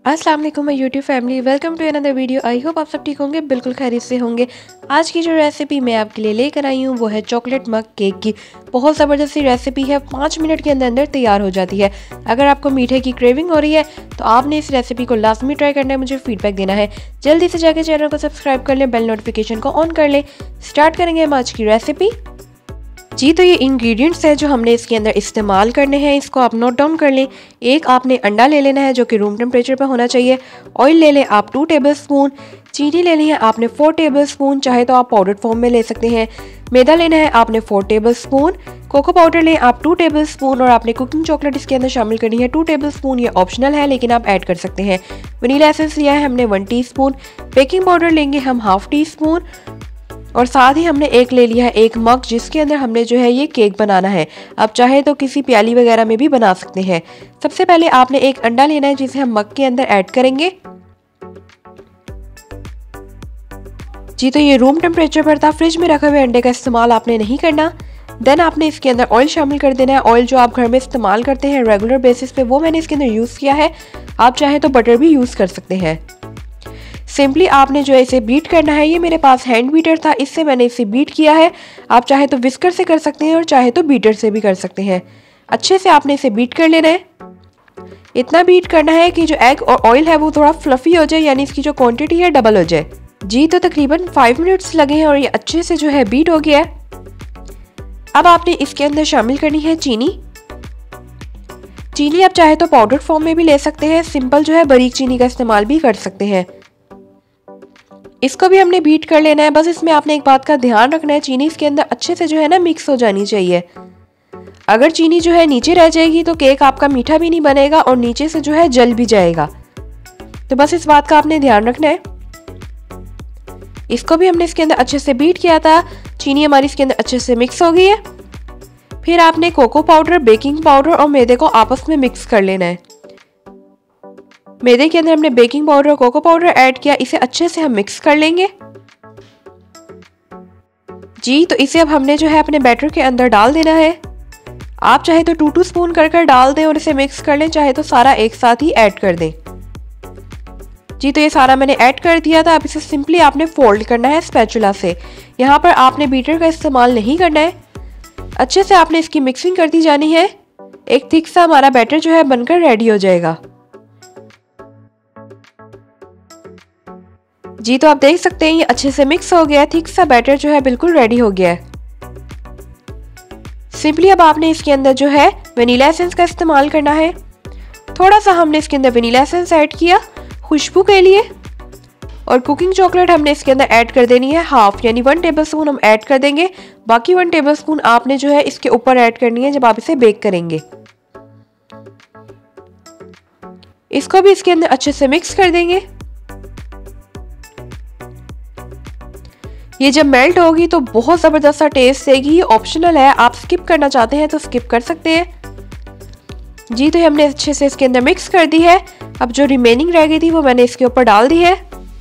अस्सलाम वालेकुम my YouTube family, welcome to another video. I hope आप सब ठीक होंगे, बिल्कुल खैरियत से होंगे। आज की जो रेसिपी मैं आपके लिए लेकर आई हूँ वो है चॉकलेट मग केक की। बहुत ज़बरदस्त सी रेसिपी है, 5 मिनट के अंदर अंदर तैयार हो जाती है। अगर आपको मीठे की क्रेविंग हो रही है तो आपने इस रेसिपी को लाजमी ट्राई करना है, मुझे फीडबैक देना है। जल्दी से जाकर चैनल को सब्सक्राइब कर लें, बेल नोटिफिकेशन को ऑन कर लें। स्टार्ट करेंगे हम आज की रेसिपी। जी, तो ये इंग्रेडिएंट्स हैं जो हमने इसके अंदर इस्तेमाल करने हैं, इसको आप नोट डाउन कर लें। एक आपने अंडा ले लेना है जो कि रूम टेम्परेचर पर होना चाहिए। ऑयल ले लें आप 2 टेबलस्पून। चीनी लेनी है आपने 4 टेबलस्पून, चाहे तो आप पाउडर फॉर्म में ले सकते हैं। मैदा लेना है आपने 4 टेबलस्पून। कोको पाउडर लें आप 2 टेबलस्पून और आपने कुकिंग चॉकलेट इसके अंदर शामिल करनी है 2 टेबलस्पून। ये ऑप्शनल है लेकिन आप ऐड कर सकते हैं। वनीला एसेंस लिया है हमने 1 टीस्पून। बेकिंग पाउडर लेंगे हम हाफ टीस्पून और साथ ही हमने एक ले लिया है एक मग जिसके अंदर हमने जो है ये केक बनाना है। आप चाहे तो किसी प्याली वगैरह में भी बना सकते हैं। सबसे पहले आपने एक अंडा लेना है जिसे हम मग के अंदर ऐड करेंगे। जी, तो ये रूम टेम्परेचर पर था, फ्रिज में रखे हुए अंडे का इस्तेमाल आपने नहीं करना। देन आपने इसके अंदर ऑयल शामिल कर देना है। ऑयल जो आप घर में इस्तेमाल करते हैं रेगुलर बेसिस पे वो मैंने इसके अंदर यूज़ किया है। आप चाहे तो बटर भी यूज़ कर सकते हैं। सिंपली आपने जो है इसे बीट करना है। ये मेरे पास हैंड बीटर था, इससे मैंने इसे बीट किया है। आप चाहे तो विस्कर से कर सकते हैं और चाहे तो बीटर से भी कर सकते हैं। अच्छे से आपने इसे बीट कर लेना है। इतना बीट करना है कि जो एग और ऑयल है वो थोड़ा फ्लफी हो जाए, यानी इसकी जो क्वांटिटी है डबल हो जाए। जी, तो तकरीबन 5 मिनट्स लगे हैं और ये अच्छे से जो है बीट हो गया है। अब आपने इसके अंदर शामिल करनी है चीनी। चीनी आप चाहे तो पाउडर फॉर्म में भी ले सकते हैं, सिंपल जो है बारीक चीनी का इस्तेमाल भी कर सकते हैं। इसको भी हमने बीट कर लेना है। बस इसमें आपने एक बात का ध्यान रखना है, चीनी इसके अंदर अच्छे से जो है ना मिक्स हो जानी चाहिए। अगर चीनी जो है नीचे रह जाएगी तो केक आपका मीठा भी नहीं बनेगा और नीचे से जो है जल भी जाएगा। तो बस इस बात का आपने ध्यान रखना है। इसको भी हमने इसके अंदर अच्छे से बीट किया था। चीनी हमारी इसके अंदर अच्छे से मिक्स हो गई है। फिर आपने कोको पाउडर, बेकिंग पाउडर और मैदे को आपस में मिक्स कर लेना है। मैदे के अंदर हमने बेकिंग पाउडर और कोको पाउडर ऐड किया, इसे अच्छे से हम मिक्स कर लेंगे। जी, तो इसे अब हमने जो है अपने बैटर के अंदर डाल देना है। आप चाहे तो 2 स्पून कर डाल दें और इसे मिक्स कर लें, चाहे तो सारा एक साथ ही ऐड कर दें। जी, तो ये सारा मैंने ऐड कर दिया था। अब इसे सिंपली आपने फोल्ड करना है स्पैचुला से। यहाँ पर आपने बीटर का इस्तेमाल नहीं करना है। अच्छे से आपने इसकी मिक्सिंग करती जानी है। एक थिक सा हमारा बैटर जो है बनकर रेडी हो जाएगा। जी, तो आप देख सकते हैं ये अच्छे से मिक्स हो गया है। थिक सा बैटर जो है बिल्कुल रेडी हो गया है। सिंपली अब आपने इसके अंदर जो है वनीला एसेंस का इस्तेमाल करना है। थोड़ा सा हमने इसके अंदर वनीला एसेंस ऐड किया खुशबू के लिए। और कुकिंग चॉकलेट हमने इसके अंदर ऐड कर देनी है हाफ, यानी 1 टेबलस्पून हम ऐड कर देंगे। बाकी 1 टेबलस्पून आपने जो है इसके ऊपर ऐड करनी है जब आप इसे बेक करेंगे। इसको भी इसके अंदर अच्छे से मिक्स कर देंगे। ये जब मेल्ट होगी तो बहुत ज़बरदस्त सा टेस्ट देगी। ये ऑप्शनल है, आप स्किप करना चाहते हैं तो स्किप कर सकते हैं। जी, तो हमने अच्छे से इसके अंदर मिक्स कर दी है। अब जो रिमेनिंग रह गई थी वो मैंने इसके ऊपर डाल दी है।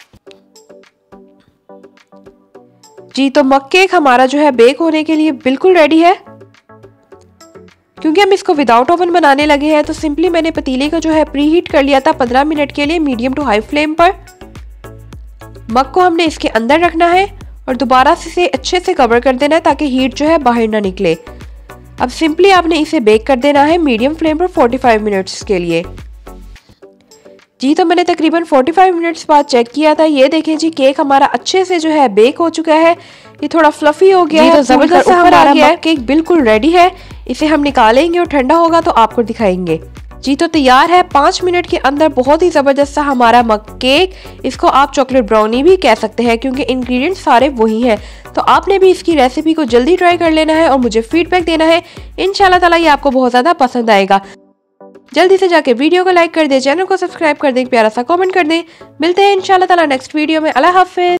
जी, तो मग केक हमारा जो है बेक होने के लिए बिल्कुल रेडी है। क्योंकि हम इसको विदाउट ओवन बनाने लगे हैं तो सिंपली मैंने पतीले को जो है प्री हीट कर लिया था 15 मिनट के लिए मीडियम टू हाई फ्लेम पर। मग को हमने इसके अंदर रखना है और दोबारा से अच्छे से कवर कर देना है ताकि हीट जो है बाहर ना निकले। अब सिंपली आपने इसे बेक कर देना है मीडियम फ्लेम पर 45 मिनट्स के लिए। जी, तो मैंने तकरीबन 45 मिनट्स बाद चेक किया था। ये देखें जी, केक हमारा अच्छे से जो है बेक हो चुका है। ये थोड़ा फ्लफी हो गया है, तो जबरदस्त हमारा मग केक बिल्कुल रेडी है। इसे हम निकालेंगे और ठंडा होगा तो आपको दिखाएंगे। जी, तो तैयार है 5 मिनट के अंदर बहुत ही ज़बरदस्त सा हमारा मग केक। इसको आप चॉकलेट ब्राउनी भी कह सकते हैं क्योंकि इंग्रेडिएंट्स सारे वही हैं। तो आपने भी इसकी रेसिपी को जल्दी ट्राई कर लेना है और मुझे फीडबैक देना है। इंशाल्लाह ताला ये आपको बहुत ज़्यादा पसंद आएगा। जल्दी से जाके वीडियो को लाइक कर दें, चैनल को सब्सक्राइब कर दें, प्यारा सा कमेंट कर दें। मिलते हैं इंशाल्लाह ताला नेक्स्ट वीडियो में। अल्लाह हाफिज़।